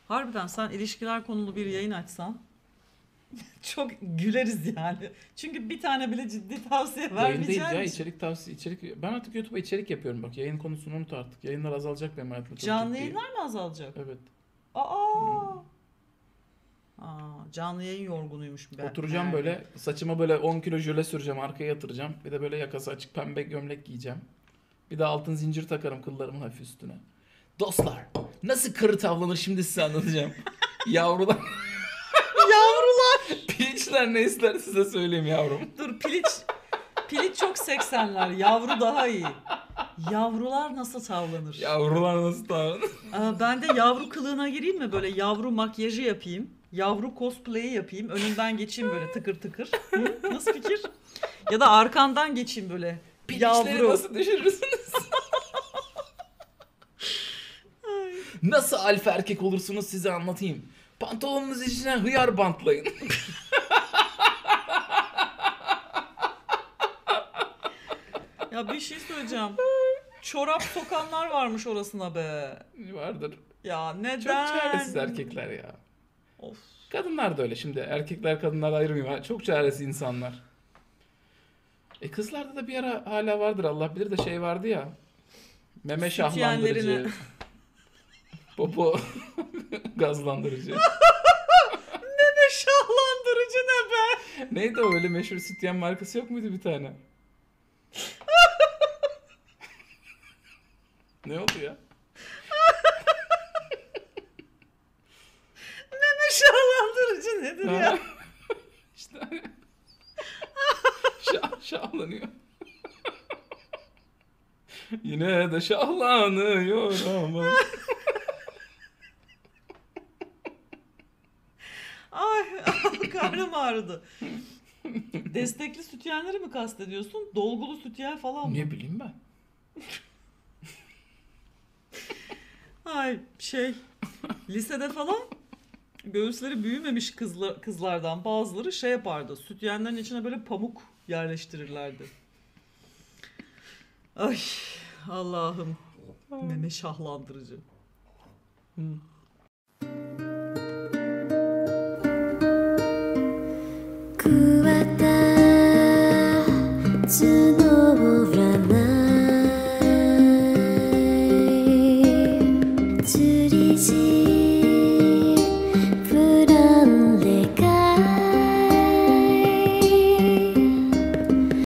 Harbiden sen ilişkiler konulu bir yayın açsan çok güleriz yani. Çünkü bir tane bile ciddi tavsiye Yayın değil vermeyeceğin ya, için. içerik tavsiye içerik. Ben artık YouTube'a içerik yapıyorum bak. Yayın konusunu unut artık. Yayınlar azalacak benim hayatımda, çok Canlı ciddi. yayınlar mı azalacak? Evet. Aa! Hmm. Canlı yayın yorgunuymuş Oturacağım Merve. böyle, saçıma böyle 10 kilo jöle süreceğim, arkaya yatıracağım. Bir de böyle yakası açık pembe gömlek giyeceğim. Bir de altın zincir takarım kıllarımın hafif üstüne. Dostlar, nasıl karı tavlanır şimdi size anlatacağım. Yavrular, Yavrular! pirinçler ne ister size söyleyeyim yavrum. Dur piliç çok 80'ler. Yavru daha iyi. Yavrular nasıl tavlanır? Yavrular nasıl tavlanır? Ben de yavru kılığına gireyim mi? Böyle yavru makyajı yapayım. Yavru cosplay'i yapayım. Önünden geçeyim böyle tıkır tıkır. Hı? Nasıl fikir? Ya da arkandan geçeyim böyle. Pirinçleri Yavru. nasıl düşürürsünüz? Nasıl alfa erkek olursunuz size anlatayım. Pantolonunuz içine hıyar bantlayın. Ya bir şey söyleyeceğim. Çorap sokanlar varmış orasına be. Vardır. Ya Çok neden? çaresiz erkekler ya. Of. Kadınlar da öyle şimdi. Erkekler kadınlar ayırmıyor. Çok çaresiz insanlar. Kızlarda da bir ara hala vardır, Allah bilir de şey vardı ya. Meme şahlandırıcı. Sütyenlerini. Popo gazlandırıcı. Ne şahlandırıcı ne be? Neydi o, öyle meşhur sütyen markası yok muydu bir tane? Ne oldu ya? Ne şahlandırıcı nedir ya? Ha? İşte şahlanıyor. Yine de şahlanıyor ama. Ay karnım ağrıdı. Destekli sütyenleri mi kastediyorsun? Dolgulu sütyen falan mı? Ne bileyim ben. Ay lisede falan göğüsleri büyümemiş kızlardan bazıları şey yapardı. Sütyenlerin içine böyle pamuk yerleştirirlerdi. Ay Allah'ım. Meme şahlandırıcı. Hı.